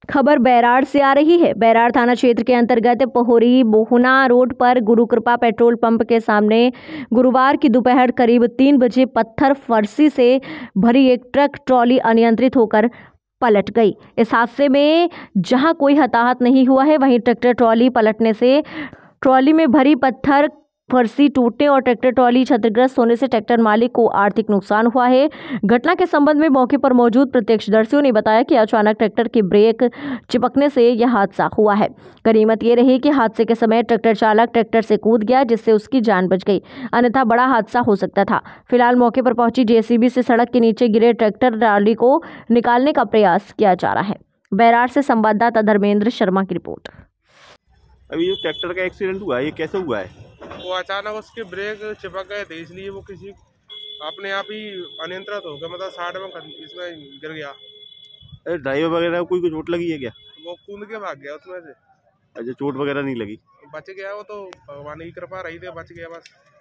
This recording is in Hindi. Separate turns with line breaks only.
खबर बैराड़ से आ रही है। बैराड़ थाना क्षेत्र के अंतर्गत पोहरी बोहना रोड पर गुरु कृपा पेट्रोल पंप के सामने गुरुवार की दोपहर करीब 3 बजे पत्थर फर्शी से भरी एक ट्रक ट्रॉली अनियंत्रित होकर पलट गई। इस हादसे में जहां कोई हताहत नहीं हुआ है, वहीं ट्रैक्टर ट्रॉली पलटने से ट्रॉली में भरी पत्थर फर्शी टूटने और ट्रैक्टर ट्रॉली क्षतिग्रस्त होने से ट्रैक्टर मालिक को आर्थिक नुकसान हुआ है। घटना के संबंध में मौके पर मौजूद प्रत्यक्षदर्शियों ने बताया कि अचानक ट्रैक्टर की ब्रेक चिपकने से यह हादसा हुआ है। गनीमत ये रही कि हादसे के समय ट्रैक्टर चालक ट्रैक्टर से कूद गया, जिससे उसकी जान बच गई, अन्यथा बड़ा हादसा हो सकता था। फिलहाल मौके पर पहुंची जेसीबी से सड़क के नीचे गिरे ट्रैक्टर ट्रॉली को निकालने का प्रयास किया जा रहा है। बैराड़ से संवाददाता धर्मेंद्र शर्मा की रिपोर्ट।
अभी जो ट्रैक्टर का एक्सीडेंट हुआ है, ये कैसे हुआ है?
वो अचानक उसके ब्रेक चिपक गए थे, इसलिए वो किसी अपने आप ही अनियंत्रित हो गया, मतलब साइड में इसमें गिर गया।
अरे ड्राइवर वगैरह को कोई चोट लगी है क्या?
वो कूद के भाग गया उसमें से।
अच्छा, चोट वगैरह नहीं लगी?
बच गया वो तो, भगवान की कृपा रही थी, बच गया बस।